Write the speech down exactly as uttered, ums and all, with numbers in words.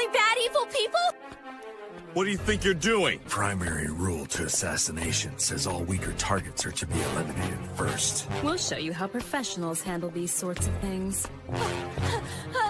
really bad evil people? What do you think you're doing? Primary rule to assassination says all weaker targets are to be eliminated first. We'll show you how professionals handle these sorts of things.